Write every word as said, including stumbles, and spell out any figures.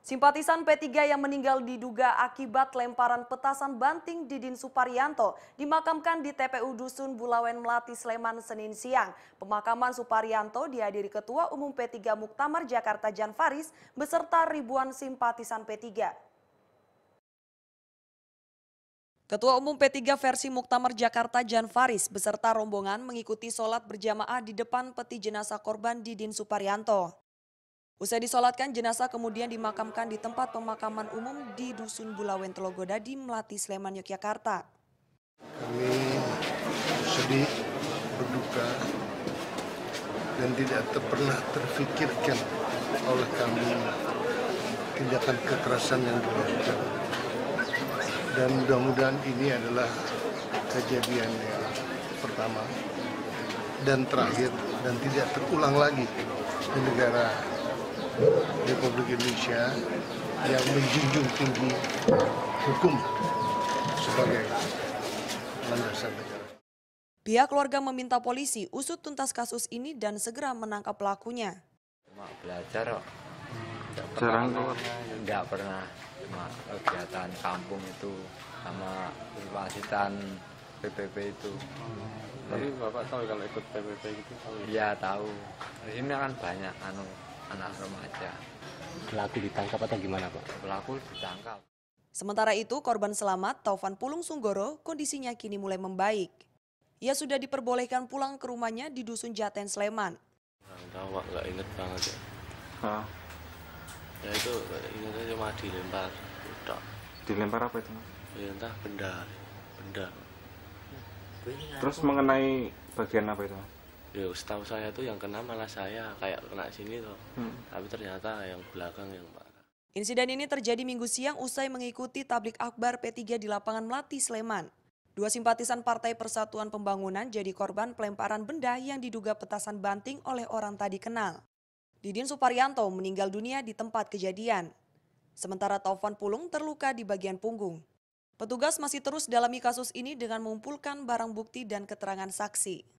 Simpatisan P tiga yang meninggal diduga akibat lemparan petasan banting Didin Suparyanto dimakamkan di T P U Dusun Bulawen Melati Sleman Senin siang. Pemakaman Suparyanto dihadiri Ketua Umum P tiga Muktamar Jakarta Jan Faris beserta ribuan simpatisan P tiga. Ketua Umum P tiga versi Muktamar Jakarta Jan Faris beserta rombongan mengikuti sholat berjamaah di depan peti jenazah korban Didin Suparyanto. Usai disolatkan, jenazah kemudian dimakamkan di tempat pemakaman umum di Dusun Bulawen Telogodadi, Melati, Sleman, Yogyakarta. Kami sedih, berduka, dan tidak ter pernah terfikirkan oleh kami tindakan kekerasan yang dilakukan. Dan mudah-mudahan ini adalah kejadian yang pertama dan terakhir dan tidak terulang lagi di negara Republik Indonesia yang menjunjung tinggi hukum sebagai landasan negara. Pihak keluarga meminta polisi usut tuntas kasus ini dan segera menangkap pelakunya. Cuma belajar kok, jarang nggak pernah cuma kegiatan kampung itu sama kewajiban P P P itu. Tapi Bapak tahu kalau ikut P P P gitu? Iya tahu. Di sini kan banyak anu anak remaja. Pelaku ditangkap atau gimana, Pak? Pelaku ditangkap. Sementara itu, korban selamat Taufan Pulung Sunggoro kondisinya kini mulai membaik. Ia sudah diperbolehkan pulang ke rumahnya di Dusun Jaten, Sleman. Nggak tahu, Pak, nggak inget banget ya. Hah? Ya itu ingetnya cuma dilempar. Udah. Dilempar apa itu? Ya entah benda, benda. Terus mengenai bagian apa itu? Ya setahu saya tuh yang kena malah saya, kayak kena sini tuh. Hmm. Tapi ternyata yang belakang yang parah. Insiden ini terjadi Minggu siang usai mengikuti tablik akbar P tiga di lapangan Melati, Sleman. Dua simpatisan Partai Persatuan Pembangunan jadi korban pelemparan benda yang diduga petasan banting oleh orang tak dikenal. Didin Suparyanto meninggal dunia di tempat kejadian. Sementara Taufan Pulung terluka di bagian punggung. Petugas masih terus dalami kasus ini dengan mengumpulkan barang bukti dan keterangan saksi.